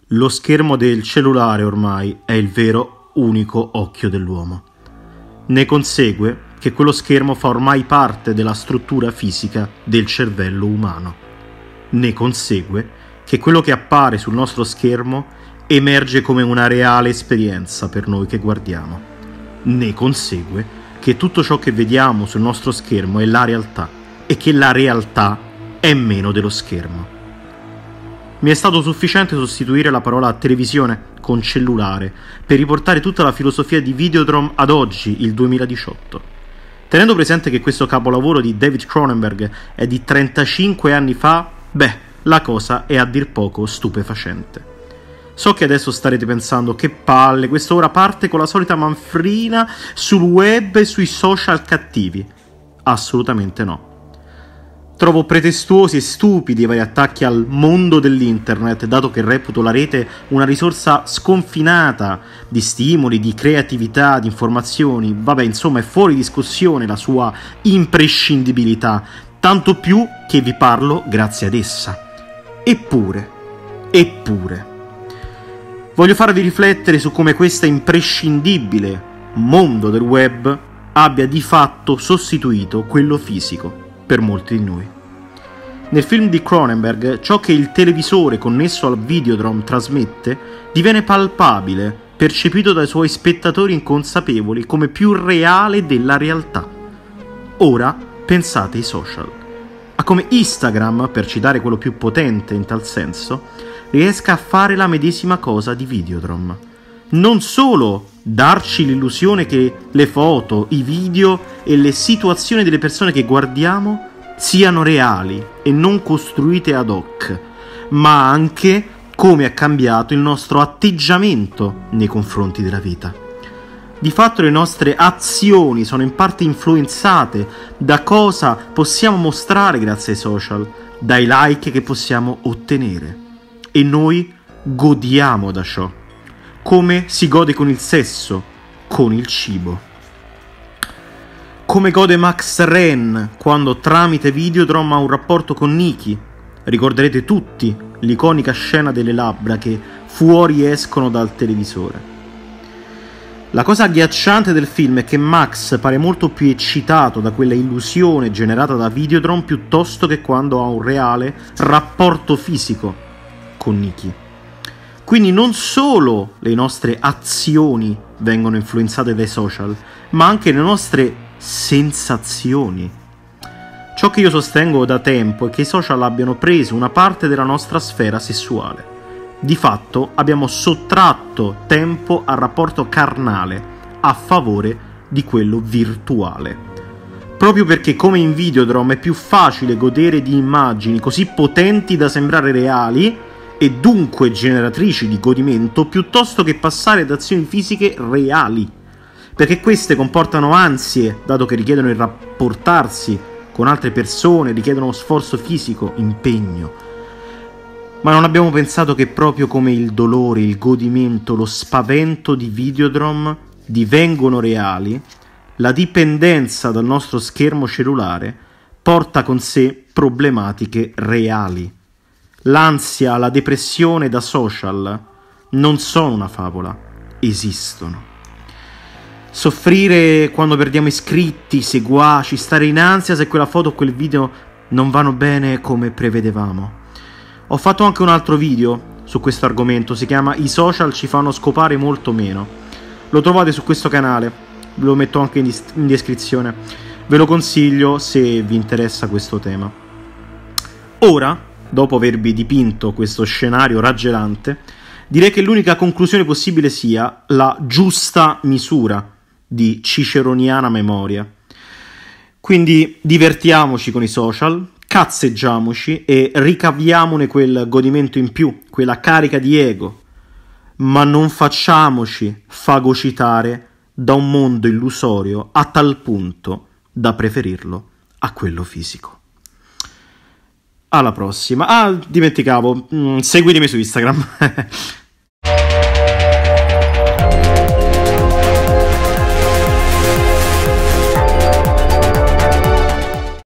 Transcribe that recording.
Lo schermo del cellulare ormai è il vero unico occhio dell'uomo. Ne consegue che quello schermo fa ormai parte della struttura fisica del cervello umano. Ne consegue che quello che appare sul nostro schermo emerge come una reale esperienza per noi che guardiamo. Ne consegue che tutto ciò che vediamo sul nostro schermo è la realtà e che la realtà è meno dello schermo. Mi è stato sufficiente sostituire la parola televisione con cellulare per riportare tutta la filosofia di Videodrome ad oggi, il 2018. Tenendo presente che questo capolavoro di David Cronenberg è di 35 anni fa, la cosa è a dir poco stupefacente. So che adesso starete pensando che palle, questo ora parte con la solita manfrina sul web e sui social cattivi. Assolutamente no. Trovo pretestuosi e stupidi i vari attacchi al mondo dell'internet, dato che reputo la rete una risorsa sconfinata di stimoli, di creatività, di informazioni. Insomma, è fuori discussione la sua imprescindibilità, tanto più che vi parlo grazie ad essa. Eppure, voglio farvi riflettere su come questo imprescindibile mondo del web abbia di fatto sostituito quello fisico per molti di noi. Nel film di Cronenberg, ciò che il televisore connesso al Videodrome trasmette diviene palpabile, percepito dai suoi spettatori inconsapevoli come più reale della realtà. Ora pensate ai social, a come Instagram, per citare quello più potente in tal senso, riesca a fare la medesima cosa di Videodrome. Non solo darci l'illusione che le foto, i video e le situazioni delle persone che guardiamo siano reali e non costruite ad hoc, ma anche come ha cambiato il nostro atteggiamento nei confronti della vita. Di fatto le nostre azioni sono in parte influenzate da cosa possiamo mostrare grazie ai social, dai like che possiamo ottenere, e noi godiamo da ciò, come si gode con il sesso, con il cibo. Come gode Max Ren quando tramite Videodrome ha un rapporto con Nikki. Ricorderete tutti l'iconica scena delle labbra che fuori escono dal televisore. La cosa agghiacciante del film è che Max pare molto più eccitato da quella illusione generata da Videodrome piuttosto che quando ha un reale rapporto fisico con Nikki. Quindi non solo le nostre azioni vengono influenzate dai social, ma anche le nostre sensazioni. Ciò che io sostengo da tempo è che i social abbiano preso una parte della nostra sfera sessuale. Di fatto abbiamo sottratto tempo al rapporto carnale a favore di quello virtuale. Proprio perché, come in Videodrome, è più facile godere di immagini così potenti da sembrare reali e dunque generatrici di godimento, piuttosto che passare ad azioni fisiche reali, perché queste comportano ansie, dato che richiedono il rapportarsi con altre persone, richiedono sforzo fisico, impegno. Ma non abbiamo pensato che proprio come il dolore, il godimento, lo spavento di Videodrome divengono reali, la dipendenza dal nostro schermo cellulare porta con sé problematiche reali. L'ansia, la depressione da social non sono una favola, esistono. Soffrire quando perdiamo iscritti, seguaci, stare in ansia se quella foto o quel video non vanno bene come prevedevamo. Ho fatto anche un altro video su questo argomento, si chiama I social ci fanno scopare molto meno. Lo trovate su questo canale, ve lo metto anche in descrizione. Ve lo consiglio se vi interessa questo tema. Ora, dopo avervi dipinto questo scenario raggelante, direi che l'unica conclusione possibile sia la giusta misura di ciceroniana memoria. Quindi divertiamoci con i social, cazzeggiamoci e ricaviamone quel godimento in più, quella carica di ego, ma non facciamoci fagocitare da un mondo illusorio a tal punto da preferirlo a quello fisico. Alla prossima. Dimenticavo, seguitemi su Instagram.